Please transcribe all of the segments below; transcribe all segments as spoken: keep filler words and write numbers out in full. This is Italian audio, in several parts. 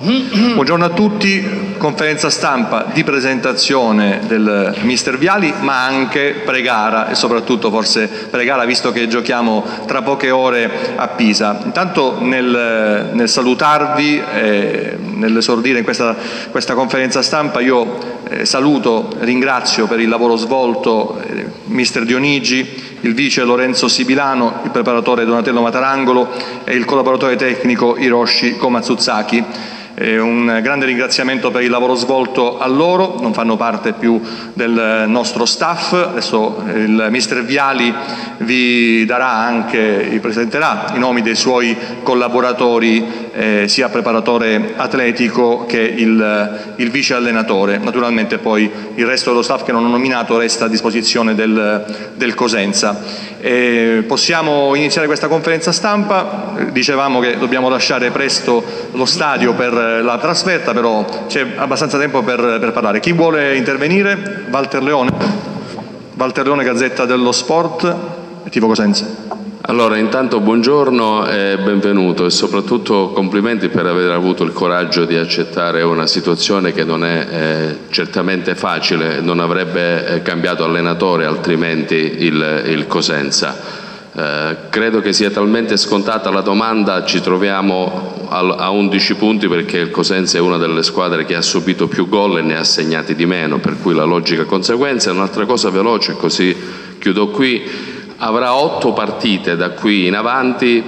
Buongiorno a tutti, conferenza stampa di presentazione del mister Viali, ma anche pre-gara e soprattutto forse pre-gara, visto che giochiamo tra poche ore a Pisa. Intanto nel, nel salutarvi, eh, nell'esordire in questa, questa conferenza stampa, io eh, saluto, ringrazio per il lavoro svolto eh, mister Dionigi, il vice Lorenzo Sibilano, il preparatore Donatello Matarangolo e il collaboratore tecnico Hiroshi Komatsuzaki. Eh, un grande ringraziamento per il lavoro svolto a loro, non fanno parte più del nostro staff. Adesso il mister Viali vi darà anche, vi presenterà i nomi dei suoi collaboratori, eh, sia preparatore atletico che il, il vice allenatore. Naturalmente poi il resto dello staff che non ho nominato resta a disposizione del, del Cosenza. Eh, possiamo iniziare questa conferenza stampa. Dicevamo che dobbiamo lasciare presto lo stadio per la trasferta, però c'è abbastanza tempo per, per parlare. Chi vuole intervenire? Walter Leone, Walter Leone, Gazzetta dello Sport, Tifo Cosenza. Allora, intanto buongiorno e benvenuto, e soprattutto complimenti per aver avuto il coraggio di accettare una situazione che non è eh, certamente facile. Non avrebbe eh, cambiato allenatore altrimenti il, il Cosenza. Eh, credo che sia talmente scontata la domanda. Ci troviamo a undici punti perché il Cosenza è una delle squadre che ha subito più gol e ne ha segnati di meno, per cui la logica conseguenza. È un'altra cosa veloce, così chiudo qui: avrà otto partite da qui in avanti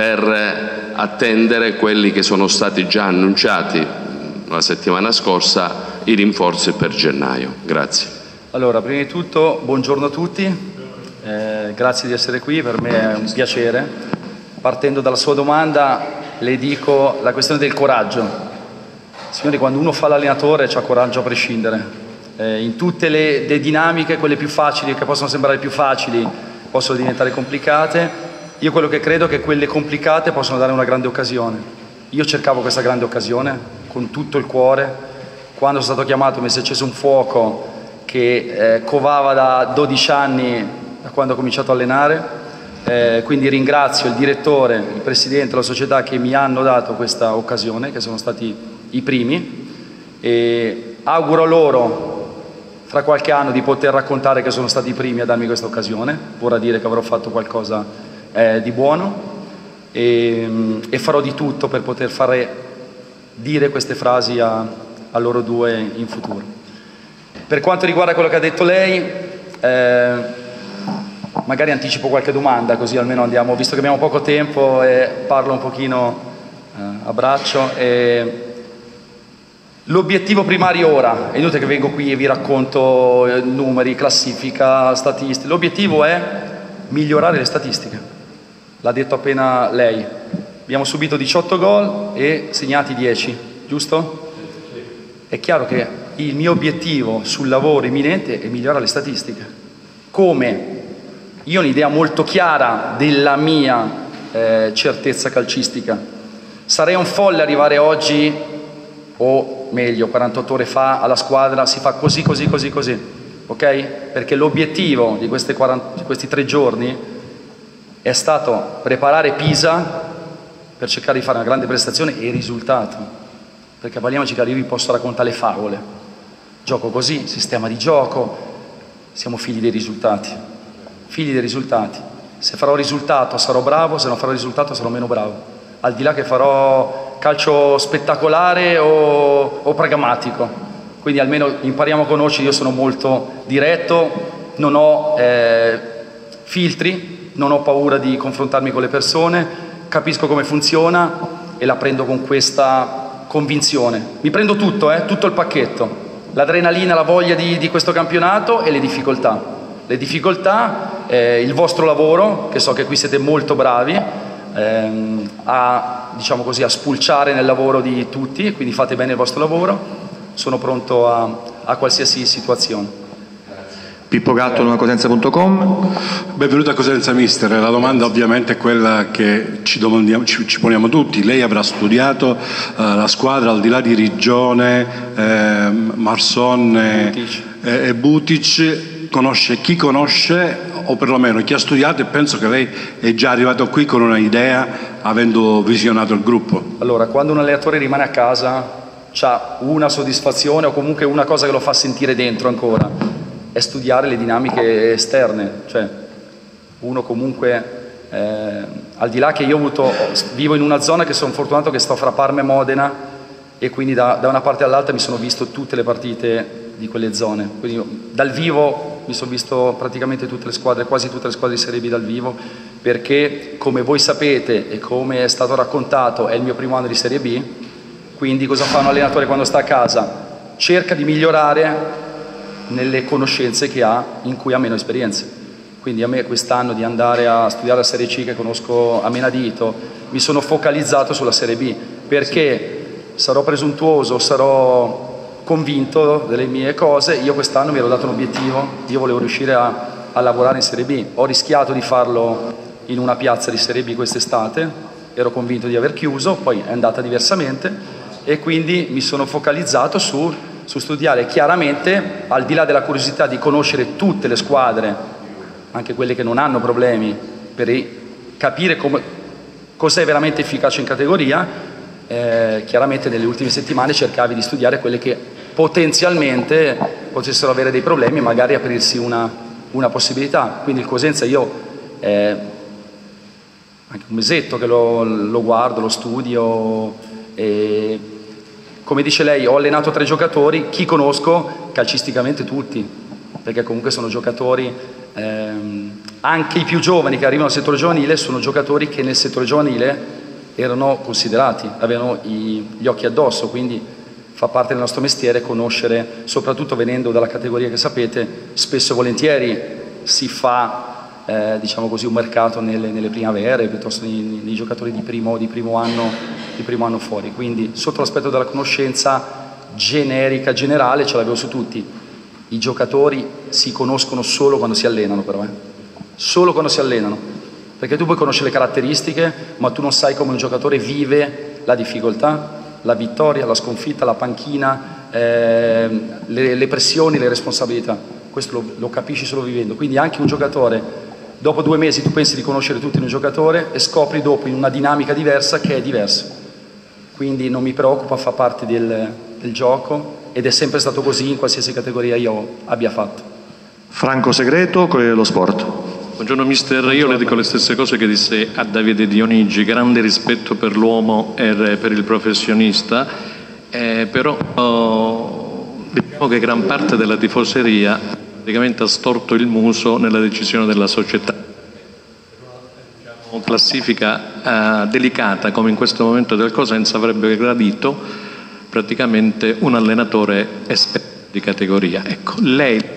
per attendere quelli che sono stati già annunciati la settimana scorsa, i rinforzi per gennaio. Grazie. Allora, prima di tutto buongiorno a tutti, eh, grazie di essere qui, per me è un piacere. Partendo dalla sua domanda, le dico la questione del coraggio. Signori, quando uno fa l'allenatore c'ha coraggio a prescindere, eh, in tutte le, le dinamiche, quelle più facili, che possono sembrare più facili, possono diventare complicate. Io quello che credo è che quelle complicate possono dare una grande occasione. Io cercavo questa grande occasione con tutto il cuore. Quando sono stato chiamato mi si è acceso un fuoco che eh, covava da dodici anni, da quando ho cominciato a allenare. Eh, quindi ringrazio il direttore, il presidente, la società che mi hanno dato questa occasione, che sono stati i primi, e auguro loro fra qualche anno di poter raccontare che sono stati i primi a darmi questa occasione. Vorrà dire che avrò fatto qualcosa eh, di buono, e, e farò di tutto per poter fare dire queste frasi a, a loro due in futuro. Per quanto riguarda quello che ha detto lei, eh, magari anticipo qualche domanda, così almeno andiamo, visto che abbiamo poco tempo, e parlo un pochino eh, a braccio. E l'obiettivo primario ora, è inutile che vengo qui e vi racconto eh, numeri, classifica, statistiche. L'obiettivo è migliorare le statistiche. L'ha detto appena lei. Abbiamo subito diciotto gol e segnati dieci, giusto? È chiaro che il mio obiettivo sul lavoro imminente è migliorare le statistiche. Come? Io ho un'idea molto chiara della mia eh, certezza calcistica. Sarei un folle arrivare oggi, o meglio quarantotto ore fa, alla squadra si fa così, così, così, così, ok? Perché l'obiettivo di, queste quaranta, di questi tre giorni è stato preparare Pisa per cercare di fare una grande prestazione e risultato. Perché parliamoci che io vi posso raccontare le favole. Gioco così, sistema di gioco, siamo figli dei risultati. Figli dei risultati. Se farò risultato sarò bravo, se non farò risultato sarò meno bravo. Al di là che farò calcio spettacolare o, o pragmatico. Quindi almeno impariamo a conoscere. Io sono molto diretto, non ho eh, filtri, non ho paura di confrontarmi con le persone, capisco come funziona e la prendo con questa convinzione. Mi prendo tutto, eh, tutto il pacchetto. L'adrenalina, la voglia di, di questo campionato e le difficoltà. Le difficoltà, eh, il vostro lavoro, che so che qui siete molto bravi, ehm, a, diciamo così, a spulciare nel lavoro di tutti, quindi fate bene il vostro lavoro, sono pronto a, a qualsiasi situazione. Pippo Gatto, nuovacosenza punto com. Benvenuto a Cosenza Mister. La domanda ovviamente è quella che ci, domandiamo, ci, ci poniamo tutti. Lei avrà studiato uh, la squadra al di là di Rigione, eh, Marsone e, e Butic. Conosce chi conosce, o perlomeno chi ha studiato, e penso che lei è già arrivato qui con una idea avendo visionato il gruppo? Allora, quando un allenatore rimane a casa c'ha una soddisfazione o comunque una cosa che lo fa sentire dentro ancora, è studiare le dinamiche esterne, cioè uno comunque, eh, al di là che io ho avuto, vivo in una zona che sono fortunato che sto fra Parma e Modena e quindi da, da una parte all'altra mi sono visto tutte le partite di quelle zone, quindi dal vivo mi sono visto praticamente tutte le squadre, quasi tutte le squadre di Serie B dal vivo, perché come voi sapete e come è stato raccontato è il mio primo anno di Serie B, quindi cosa fa un allenatore quando sta a casa? Cerca di migliorare nelle conoscenze che ha in cui ha meno esperienze. Quindi a me quest'anno di andare a studiare la Serie C, che conosco a menadito, mi sono focalizzato sulla Serie B, perché sarò presuntuoso, sarò convinto delle mie cose. Io quest'anno mi ero dato un obiettivo, io volevo riuscire a, a lavorare in Serie B. Ho rischiato di farlo in una piazza di Serie B quest'estate, ero convinto di aver chiuso, poi è andata diversamente e quindi mi sono focalizzato su, su studiare chiaramente, al di là della curiosità di conoscere tutte le squadre, anche quelle che non hanno problemi, per capire cos'è veramente efficace in categoria. Eh, chiaramente nelle ultime settimane cercavi di studiare quelle che potenzialmente potessero avere dei problemi e magari aprirsi una, una possibilità. Quindi il Cosenza io eh, anche un mesetto che lo, lo guardo, lo studio e, come dice lei, ho allenato tre giocatori, chi conosco calcisticamente tutti, perché comunque sono giocatori, ehm, anche i più giovani che arrivano al settore giovanile sono giocatori che nel settore giovanile erano considerati, avevano i, gli occhi addosso, quindi fa parte del nostro mestiere conoscere, soprattutto venendo dalla categoria che sapete, spesso e volentieri si fa eh, diciamo così, un mercato nelle, nelle primavere piuttosto nei, nei giocatori di primo, di, primo anno, di primo anno fuori, quindi sotto l'aspetto della conoscenza generica, generale, ce l'avevo su tutti. I giocatori si conoscono solo quando si allenano però, eh? Solo quando si allenano, perché tu puoi conoscere le caratteristiche, ma tu non sai come un giocatore vive la difficoltà, la vittoria, la sconfitta, la panchina, eh, le, le pressioni, le responsabilità. Questo lo, lo capisci solo vivendo. Quindi anche un giocatore, dopo due mesi tu pensi di conoscere tutti in un giocatore e scopri dopo in una dinamica diversa che è diverso. Quindi non mi preoccupa, fa parte del, del gioco ed è sempre stato così in qualsiasi categoria io abbia fatto. Franco Segreto, Corriere dello Sport. Buongiorno mister, io le dico le stesse cose che disse a Davide Dionigi, grande rispetto per l'uomo e per il professionista, eh, però oh, diciamo che gran parte della tifoseria praticamente ha storto il muso nella decisione della società. Una classifica eh, delicata come in questo momento del Cosenza avrebbe gradito praticamente un allenatore esperto di categoria. Ecco, lei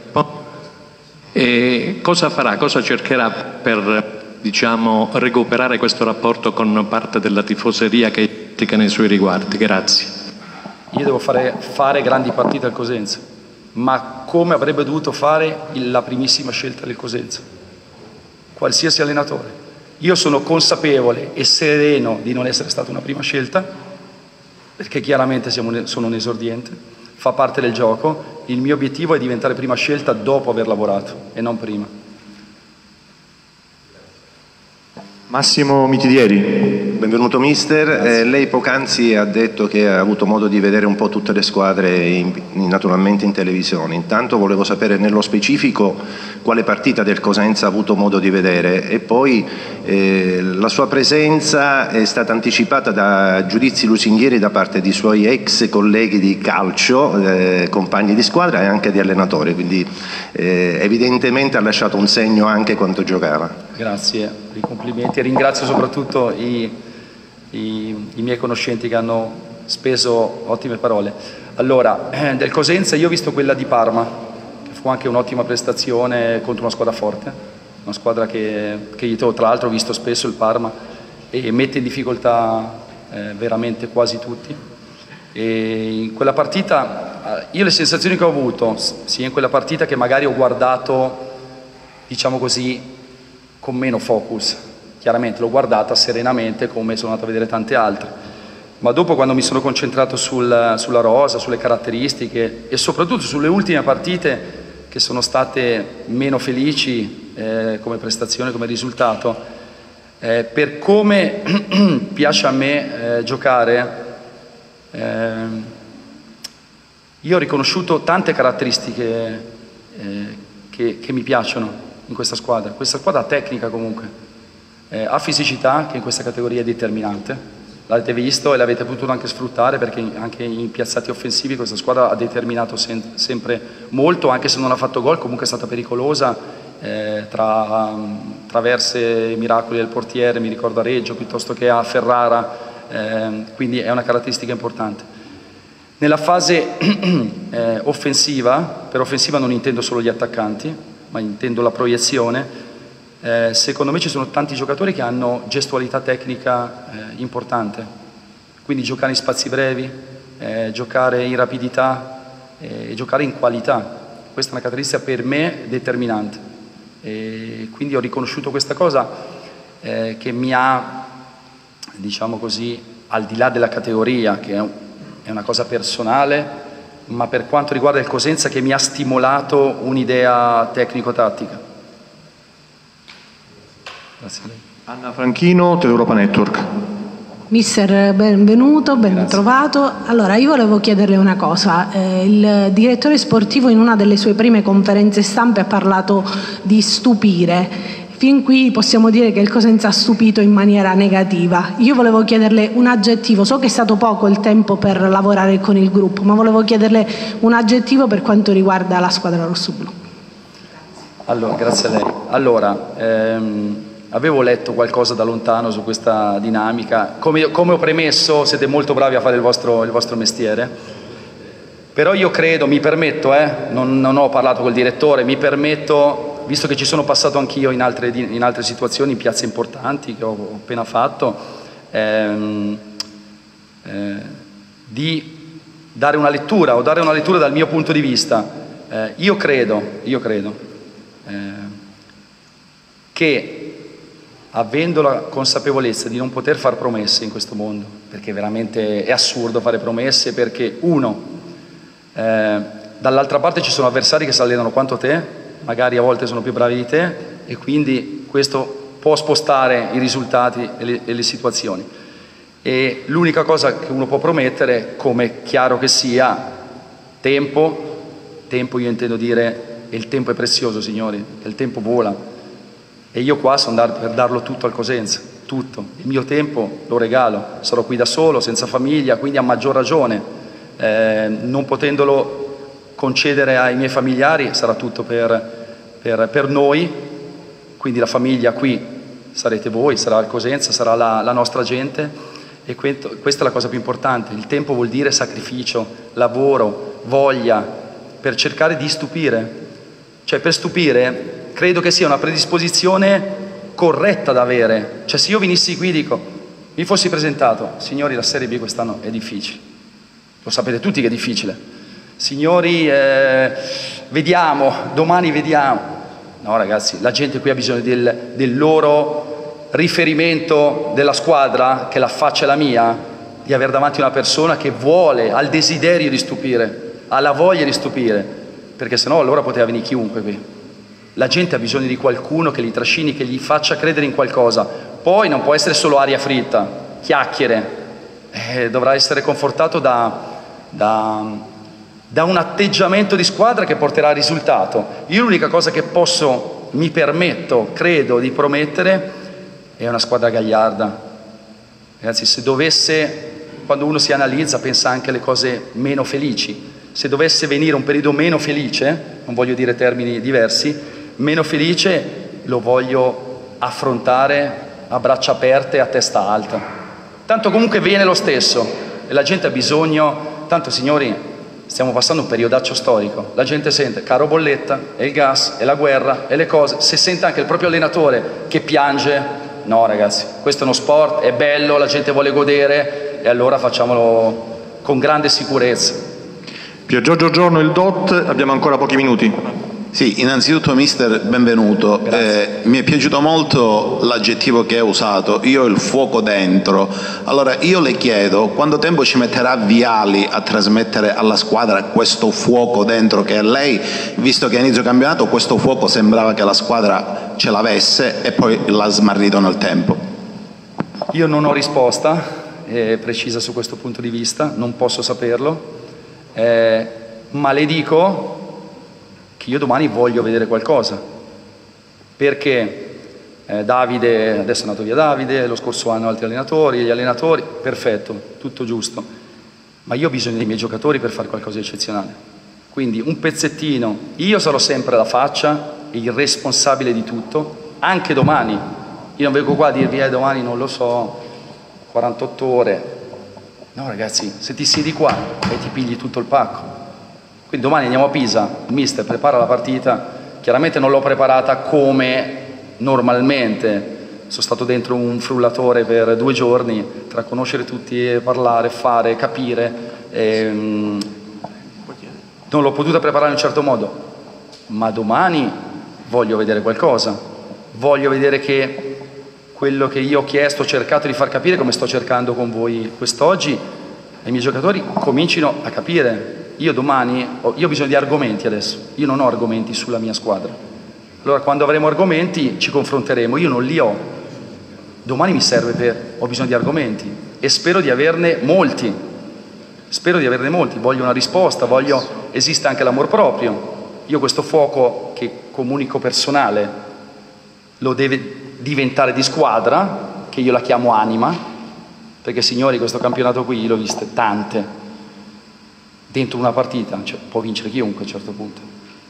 e cosa farà, cosa cercherà per, diciamo, recuperare questo rapporto con parte della tifoseria che è critica nei suoi riguardi? Grazie. Io devo fare, fare grandi partite al Cosenza, ma come avrebbe dovuto fare la primissima scelta del Cosenza? Qualsiasi allenatore. Io sono consapevole e sereno di non essere stata una prima scelta, perché chiaramente siamo, sono un esordiente. Fa parte del gioco, il mio obiettivo è diventare prima scelta dopo aver lavorato e non prima. Massimo Mitidieri. Benvenuto mister, eh, lei poc'anzi ha detto che ha avuto modo di vedere un po' tutte le squadre in, in, naturalmente in televisione. Intanto volevo sapere nello specifico quale partita del Cosenza ha avuto modo di vedere e poi eh, la sua presenza è stata anticipata da giudizi lusinghieri da parte di suoi ex colleghi di calcio, eh, compagni di squadra e anche di allenatori, quindi eh, evidentemente ha lasciato un segno anche quando giocava. Grazie per i complimenti e ringrazio soprattutto i, i, i miei conoscenti che hanno speso ottime parole. Allora, eh, del Cosenza io ho visto quella di Parma, che fu anche un'ottima prestazione contro una squadra forte, una squadra che, che io tra l'altro ho visto spesso il Parma e mette in difficoltà eh, veramente quasi tutti. E in quella partita, io le sensazioni che ho avuto, sia in quella partita che magari ho guardato, diciamo così, con meno focus, chiaramente l'ho guardata serenamente come sono andato a vedere tante altre, ma dopo quando mi sono concentrato sul, sulla rosa, sulle caratteristiche e soprattutto sulle ultime partite che sono state meno felici eh, come prestazione, come risultato, Eh, per come piace a me eh, giocare, eh, io ho riconosciuto tante caratteristiche eh, che, che mi piacciono in questa squadra. Questa squadra ha tecnica comunque, eh, ha fisicità che in questa categoria è determinante. L'avete visto e l'avete potuto anche sfruttare, perché anche in piazzati offensivi questa squadra ha determinato sem- sempre molto, anche se non ha fatto gol, comunque è stata pericolosa. Eh, tra um, traverse miracoli del portiere, mi ricordo a Reggio piuttosto che a Ferrara, eh, quindi è una caratteristica importante. Nella fase eh, offensiva, per offensiva non intendo solo gli attaccanti, ma intendo la proiezione, eh, secondo me ci sono tanti giocatori che hanno gestualità tecnica eh, importante, quindi giocare in spazi brevi, eh, giocare in rapidità e eh, giocare in qualità. Questa è una caratteristica per me determinante. E quindi ho riconosciuto questa cosa eh, che mi ha, diciamo così, al di là della categoria, che è, un, è una cosa personale, ma per quanto riguarda il Cosenza, che mi ha stimolato un'idea tecnico-tattica. Grazie a lei. Anna Franchino, Teleuropa Network. Mister, benvenuto, ben Grazie. Trovato. Allora, io volevo chiederle una cosa. Eh, il direttore sportivo in una delle sue prime conferenze stampe ha parlato di stupire. Fin qui possiamo dire che il Cosenza ha stupito in maniera negativa. Io volevo chiederle un aggettivo. So che è stato poco il tempo per lavorare con il gruppo, ma volevo chiederle un aggettivo per quanto riguarda la squadra rossoblu. Allora, grazie a lei. Allora, ehm... avevo letto qualcosa da lontano su questa dinamica, come, come ho premesso siete molto bravi a fare il vostro, il vostro mestiere, però io credo, mi permetto, eh, non, non ho parlato col direttore, mi permetto, visto che ci sono passato anch'io in altre, in altre situazioni, in piazze importanti che ho appena fatto, ehm, eh, di dare una lettura, o dare una lettura dal mio punto di vista. Eh, io credo, io credo eh, che avendo la consapevolezza di non poter fare promesse in questo mondo, perché veramente è assurdo fare promesse, perché uno, eh, dall'altra parte ci sono avversari che si allenano quanto te, magari a volte sono più bravi di te, e quindi questo può spostare i risultati e le, e le situazioni. E l'unica cosa che uno può promettere, come chiaro che sia, tempo, tempo io intendo dire, e il tempo è prezioso, signori, il tempo vola. E io qua sono per darlo tutto al Cosenza, tutto. Il mio tempo lo regalo, sarò qui da solo, senza famiglia, quindi a maggior ragione, eh, non potendolo concedere ai miei familiari, sarà tutto per, per, per noi, quindi la famiglia qui sarete voi, sarà il Cosenza, sarà la, la nostra gente, e questo, questa è la cosa più importante. Il tempo vuol dire sacrificio, lavoro, voglia, per cercare di stupire. Cioè, per stupire credo che sia una predisposizione corretta da avere. Cioè, se io venissi qui e dico, mi fossi presentato, signori, la Serie B quest'anno è difficile, lo sapete tutti che è difficile, signori, eh, vediamo, domani vediamo. No, ragazzi, la gente qui ha bisogno del, del loro riferimento della squadra, che la faccia la mia, di avere davanti una persona che vuole, ha il desiderio di stupire, ha la voglia di stupire, perché sennò allora poteva venire chiunque qui. La gente ha bisogno di qualcuno che li trascini, che gli faccia credere in qualcosa. Poi non può essere solo aria fritta, chiacchiere, eh, dovrà essere confortato da, da, da un atteggiamento di squadra che porterà al risultato. Io l'unica cosa che posso, mi permetto, credo di promettere, è una squadra gagliarda. Ragazzi, se dovesse, quando uno si analizza, pensa anche alle cose meno felici. Se dovesse venire un periodo meno felice, non voglio dire termini diversi, meno felice, lo voglio affrontare a braccia aperte e a testa alta. Tanto comunque viene lo stesso e la gente ha bisogno, tanto signori, stiamo passando un periodaccio storico, la gente sente caro bolletta, e il gas, e la guerra, e le cose, se sente anche il proprio allenatore che piange, no ragazzi, questo è uno sport, è bello, la gente vuole godere, e allora facciamolo con grande sicurezza. Pier Giorgio Giorno, il D O T, abbiamo ancora pochi minuti. Sì, innanzitutto mister, benvenuto. Eh, mi è piaciuto molto l'aggettivo che hai usato, io ho il fuoco dentro. Allora io le chiedo, quanto tempo ci metterà Viali a trasmettere alla squadra questo fuoco dentro che è lei, visto che a inizio campionato questo fuoco sembrava che la squadra ce l'avesse e poi l'ha smarrito nel tempo? Io non ho risposta eh, precisa su questo punto di vista, non posso saperlo, eh, ma le dico che io domani voglio vedere qualcosa, perché eh, Davide, adesso è andato via Davide, lo scorso anno altri allenatori, gli allenatori, perfetto, tutto giusto, ma io ho bisogno dei miei giocatori per fare qualcosa di eccezionale. Quindi un pezzettino, io sarò sempre la faccia, il responsabile di tutto, anche domani. Io non vengo qua a dirvi, eh, domani non lo so, quarantotto ore. No ragazzi, se ti siedi qua e ti pigli tutto il pacco. Quindi domani andiamo a Pisa, il mister prepara la partita, chiaramente non l'ho preparata come normalmente. Sono stato dentro un frullatore per due giorni, tra conoscere tutti, parlare, fare, capire. Ehm, non l'ho potuta preparare in un certo modo, ma domani voglio vedere qualcosa. Voglio vedere che quello che io ho chiesto, ho cercato di far capire, come sto cercando con voi quest'oggi, ai miei giocatori comincino a capire. Io domani, ho, io ho bisogno di argomenti adesso, io non ho argomenti sulla mia squadra. Allora quando avremo argomenti ci confronteremo, io non li ho. Domani mi serve per, ho bisogno di argomenti e spero di averne molti, spero di averne molti, voglio una risposta, voglio, esiste anche l'amor proprio. Io questo fuoco che comunico personale lo deve diventare di squadra, che io la chiamo anima, perché signori questo campionato qui l'ho viste tante, dentro una partita, cioè, può vincere chiunque a un certo punto,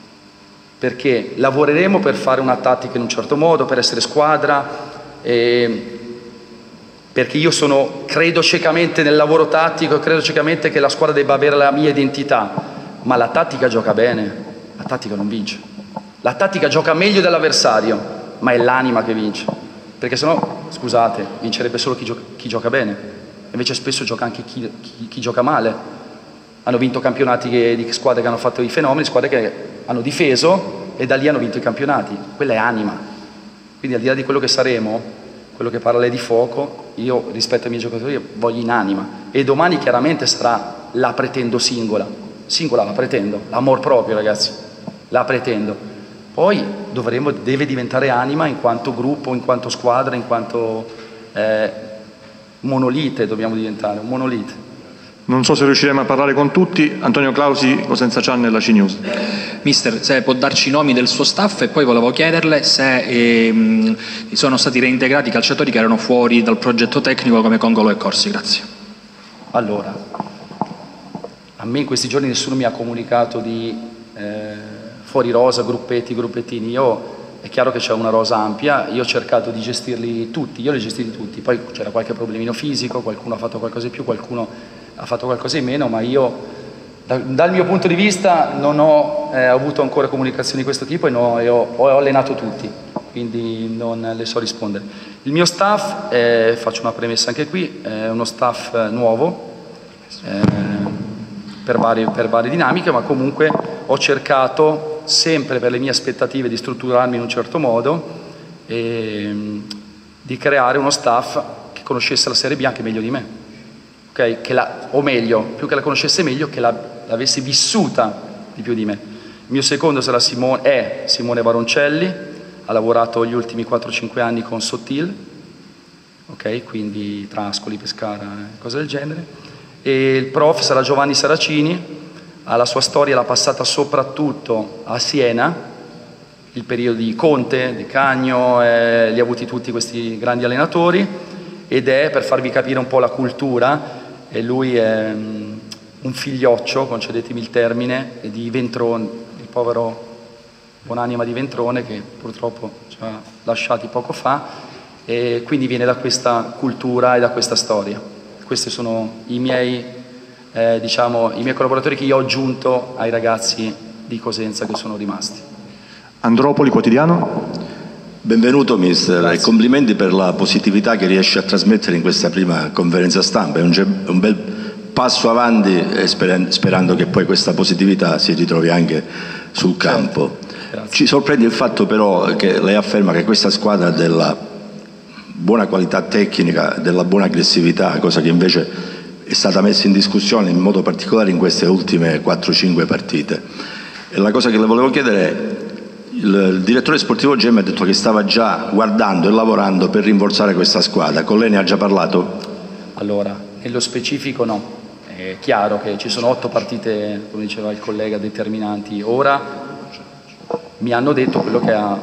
perché lavoreremo per fare una tattica in un certo modo, per essere squadra, eh, perché io sono, credo ciecamente nel lavoro tattico, credo ciecamente che la squadra debba avere la mia identità, ma la tattica gioca bene, la tattica non vince, la tattica gioca meglio dell'avversario, ma è l'anima che vince, perché sennò, scusate, vincerebbe solo chi gioca, chi gioca bene, invece spesso gioca anche chi, chi, chi gioca male. Hanno vinto campionati che, di squadre che hanno fatto i fenomeni, squadre che hanno difeso e da lì hanno vinto i campionati, quella è anima. Quindi al di là di quello che saremo, quello che parla lei di fuoco, io rispetto ai miei giocatori voglio in anima, e domani chiaramente sarà la pretendo singola, singola la pretendo, l'amor proprio ragazzi, la pretendo. Poi dovremo, deve diventare anima in quanto gruppo, in quanto squadra, in quanto eh, monolite dobbiamo diventare, un monolite. Non so se riusciremo a parlare con tutti. Antonio Clausi, Cosenza Channel, la C News. Mister, se può darci i nomi del suo staff, e poi volevo chiederle se ehm, sono stati reintegrati i calciatori che erano fuori dal progetto tecnico come Congolo e Corsi. Grazie. Allora, a me in questi giorni nessuno mi ha comunicato di... Eh, fuori rosa, gruppetti, gruppettini. Io, è chiaro che c'è una rosa ampia, io ho cercato di gestirli tutti, io li ho gestiti tutti, poi c'era qualche problemino fisico, qualcuno ha fatto qualcosa in più, qualcuno ha fatto qualcosa in meno, ma io da, dal mio punto di vista non ho eh, avuto ancora comunicazioni di questo tipo e, no, e ho, ho allenato tutti, quindi non le so rispondere. Il mio staff, eh, faccio una premessa anche qui, è uno staff nuovo, eh, per varie, per varie dinamiche, ma comunque ho cercato sempre per le mie aspettative di strutturarmi in un certo modo e di creare uno staff che conoscesse la Serie B anche meglio di me, okay? Che la, o meglio, più che la conoscesse meglio, che la, l'avesse vissuta di più di me. Il mio secondo sarà Simone, è Simone Baroncelli, ha lavorato gli ultimi quattro cinque anni con Sottil, okay? Quindi Trascoli, Pescara, cose del genere. E il prof sarà Giovanni Saracini, ha la sua storia, l'ha passata soprattutto a Siena, il periodo di Conte, di Cagno, eh, li ha avuti tutti questi grandi allenatori, ed è, per farvi capire un po' la cultura, e lui è um, un figlioccio, concedetemi il termine, di Ventrone, il povero buonanima di Ventrone che purtroppo ci ha lasciati poco fa, e quindi viene da questa cultura e da questa storia. Questi sono i miei, eh, diciamo, i miei collaboratori che io ho aggiunto ai ragazzi di Cosenza che sono rimasti. Andropoli, Quotidiano. Benvenuto mister, e complimenti per la positività che riesce a trasmettere in questa prima conferenza stampa. È un, un bel passo avanti, e sperando che poi questa positività si ritrovi anche sul campo. Certo. Ci sorprende il fatto però che lei afferma che questa squadra ha della buona qualità tecnica, della buona aggressività, cosa che invece è stata messa in discussione in modo particolare in queste ultime quattro cinque partite. E la cosa che le volevo chiedere è, il, il direttore sportivo Gemmi ha detto che stava già guardando e lavorando per rinforzare questa squadra. Con lei ne ha già parlato? Allora, nello specifico no. È chiaro che ci sono otto partite, come diceva il collega, determinanti. Ora mi hanno detto quello che ha,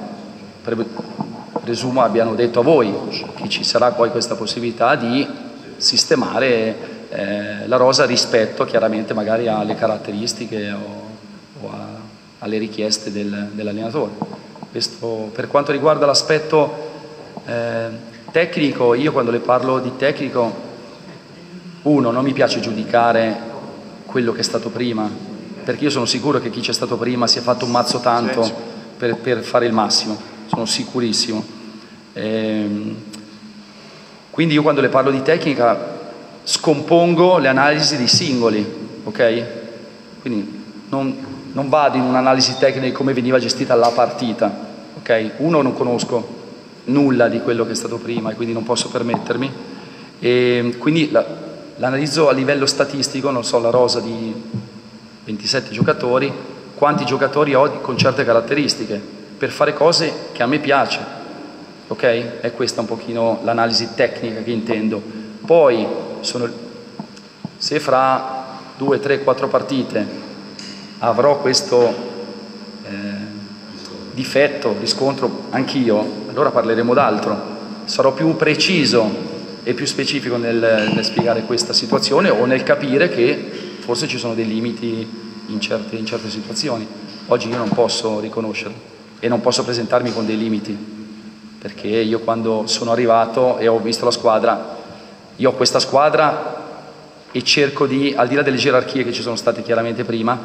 presumo abbiano detto a voi, che ci sarà poi questa possibilità di sistemare eh, la rosa rispetto chiaramente magari alle caratteristiche o, o a, alle richieste del, dell'allenatore. Questo per quanto riguarda l'aspetto eh, tecnico, io quando le parlo di tecnico, uno, non mi piace giudicare quello che è stato prima, perché io sono sicuro che chi c'è stato prima si è fatto un mazzo tanto per, per fare il massimo, sono sicurissimo. Ehm, quindi io quando le parlo di tecnica scompongo le analisi dei singoli, ok? Quindi non, non vado in un'analisi tecnica di come veniva gestita la partita, ok? Uno, non conosco nulla di quello che è stato prima e quindi non posso permettermi, e quindi la, l'analizzo a livello statistico, non so, la rosa di ventisette giocatori, quanti giocatori ho con certe caratteristiche, per fare cose che a me piace, ok? È questa un pochino l'analisi tecnica che intendo. Poi, sono, se fra due, tre, quattro partite avrò questo eh, difetto, riscontro anch'io, allora parleremo d'altro, sarò più preciso e più specifico nel, nel spiegare questa situazione o nel capire che forse ci sono dei limiti in certe, in certe situazioni. Oggi io non posso riconoscerli e non posso presentarmi con dei limiti, perché io quando sono arrivato e ho visto la squadra, io ho questa squadra e cerco di, al di là delle gerarchie che ci sono state chiaramente prima,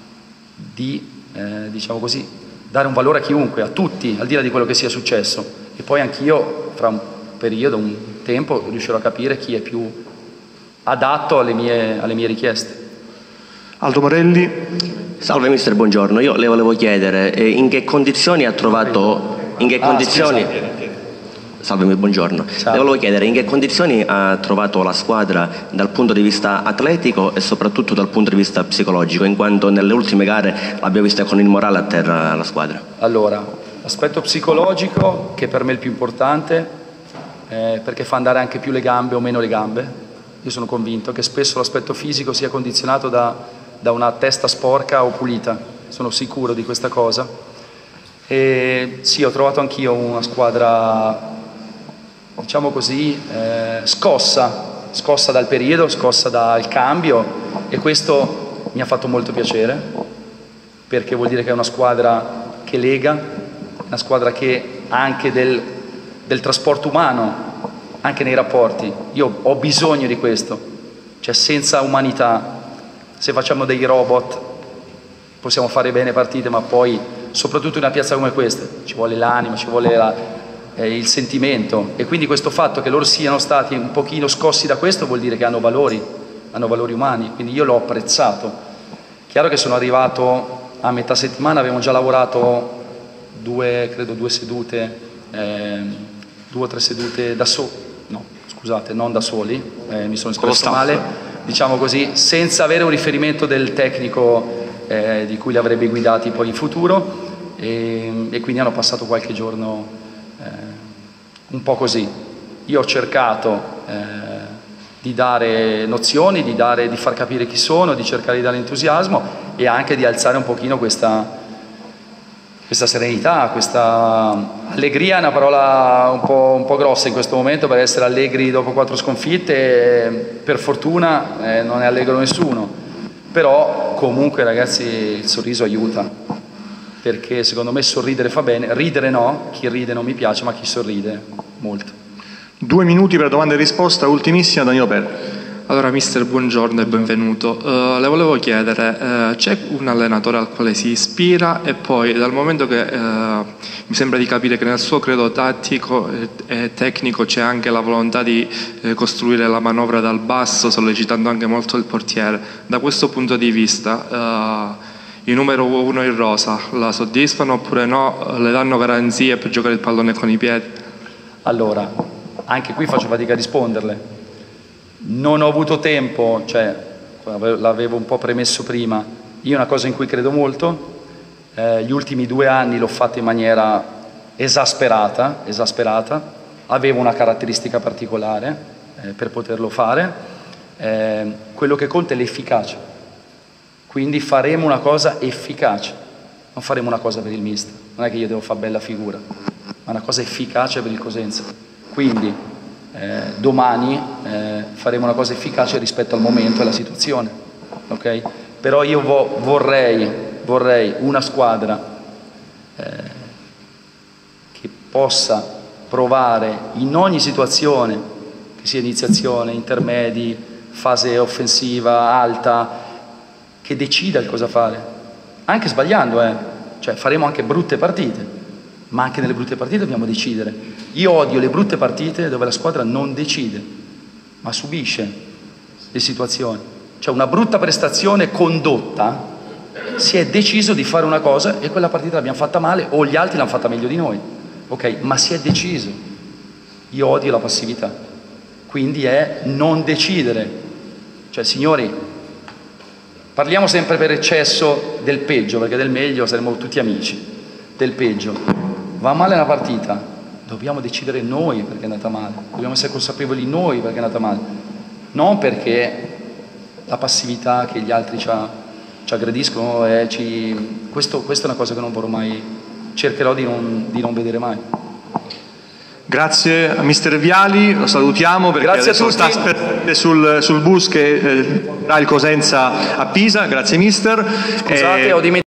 di, eh, diciamo così, dare un valore a chiunque, a tutti, al di là di quello che sia successo. E poi anch'io, fra un periodo, un tempo, riuscirò a capire chi è più adatto alle mie, alle mie richieste. Aldo Morelli. Salve mister, buongiorno. Io le volevo chiedere eh, in che condizioni ha trovato, in che ah, condizioni scusa. Salve, buongiorno. Ciao. Le volevo chiedere in che condizioni ha trovato la squadra dal punto di vista atletico e soprattutto dal punto di vista psicologico, in quanto nelle ultime gare l'abbiamo vista con il morale a terra la squadra. Allora, l'aspetto psicologico, che per me è il più importante, eh, perché fa andare anche più le gambe o meno le gambe. Io sono convinto che spesso l'aspetto fisico sia condizionato da, da una testa sporca o pulita, sono sicuro di questa cosa. E sì, ho trovato anch'io una squadra, diciamo così, eh, scossa, scossa dal periodo, scossa dal cambio, e questo mi ha fatto molto piacere, perché vuol dire che è una squadra che lega, una squadra che ha anche del, del trasporto umano, anche nei rapporti. Io ho bisogno di questo, cioè senza umanità, se facciamo dei robot possiamo fare bene partite, ma poi soprattutto in una piazza come questa ci vuole l'anima, ci vuole la, eh, il sentimento, e quindi questo fatto che loro siano stati un pochino scossi da questo vuol dire che hanno valori, hanno valori umani, quindi io l'ho apprezzato. Chiaro che sono arrivato a metà settimana, avevamo già lavorato due, credo due sedute, eh, due o tre sedute da soli, no scusate, non da soli, eh, mi sono espresso male, diciamo così, senza avere un riferimento del tecnico eh, di cui li avrebbe guidati poi in futuro, e, e quindi hanno passato qualche giorno eh, un po' così. Io ho cercato eh, di dare nozioni, di, dare, di far capire chi sono, di cercare di dare entusiasmo e anche di alzare un pochino questa, questa serenità, questa allegria. È una parola un po', un po' grossa in questo momento, per essere allegri dopo quattro sconfitte, per fortuna eh, non è allegro nessuno, però comunque ragazzi il sorriso aiuta, perché secondo me sorridere fa bene, ridere no, chi ride non mi piace, ma chi sorride molto. Due minuti per domanda e risposta, ultimissima, Danilo Per. Allora mister, buongiorno e benvenuto. Uh, le volevo chiedere, uh, c'è un allenatore al quale si ispira, e poi dal momento che uh, mi sembra di capire che nel suo credo tattico e, e tecnico c'è anche la volontà di eh, costruire la manovra dal basso, sollecitando anche molto il portiere, da questo punto di vista uh, i numero uno in rosa la soddisfano oppure no? Le danno garanzie per giocare il pallone con i piedi? Allora, anche qui faccio fatica a risponderle. Non ho avuto tempo, cioè l'avevo un po' premesso prima, io una cosa in cui credo molto, eh, gli ultimi due anni l'ho fatto in maniera esasperata, esasperata, avevo una caratteristica particolare eh, per poterlo fare, eh, quello che conta è l'efficacia, quindi faremo una cosa efficace, non faremo una cosa per il mister, non è che io devo fare bella figura, ma una cosa efficace per il Cosenza, quindi eh, domani eh, faremo una cosa efficace rispetto al momento e alla situazione, ok? Però io vo vorrei, vorrei una squadra eh, che possa provare in ogni situazione, che sia iniziazione, intermedi, fase offensiva, alta, che decida il cosa fare, anche sbagliando, eh. Cioè faremo anche brutte partite, ma anche nelle brutte partite dobbiamo decidere. Io odio le brutte partite dove la squadra non decide, ma subisce le situazioni. Cioè una brutta prestazione condotta, si è deciso di fare una cosa e quella partita l'abbiamo fatta male o gli altri l'hanno fatta meglio di noi, ok? Ma si è deciso. Io odio la passività, quindi è non decidere. Cioè signori, parliamo sempre per eccesso del peggio, perché del meglio saremo tutti amici, del peggio. Va male una partita, dobbiamo decidere noi perché è andata male, dobbiamo essere consapevoli noi perché è andata male, non perché la passività che gli altri ci, ci aggrediscono, eh, ci... Questo, questa è una cosa che non vorrò mai, cercherò di non, di non vedere mai. Grazie a mister Viali, lo salutiamo perché Grazie adesso sta aspettando sul, sul bus che eh, ha il Cosenza a Pisa. Grazie mister. Scusate, eh, ho dimenticato